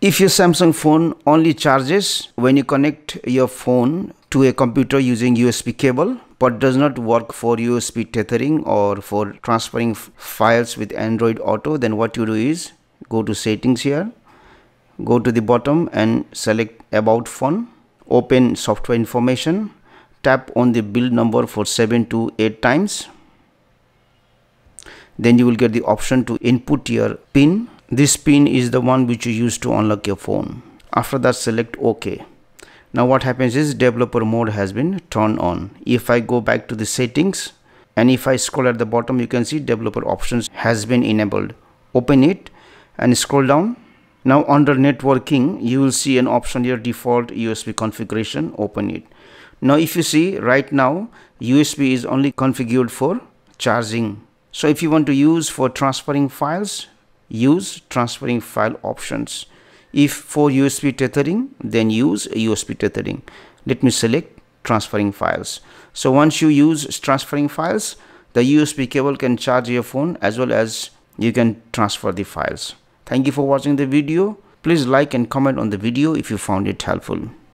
If your Samsung phone only charges when you connect your phone to a computer using USB cable, but does not work for USB tethering or for transferring files with Android Auto, then what you do is go to settings here, go to the bottom and select about phone, open software information, tap on the build number for 7 to 8 times. Then you will get the option to input your PIN. This PIN is the one which you use to unlock your phone. After that, select OK. Now what happens is developer mode has been turned on. If I go back to the settings and if I scroll at the bottom, you can see developer options has been enabled. Open it and scroll down. Now under networking, you will see an option here, default USB configuration. Open it. Now if you see right now, USB is only configured for charging. So if you want to use for transferring files, use transferring file options. If for USB tethering, then use USB tethering. Let me select transferring files. So once you use transferring files, the USB cable can charge your phone as well as you can transfer the files. Thank you for watching the video. Please like and comment on the video if you found it helpful.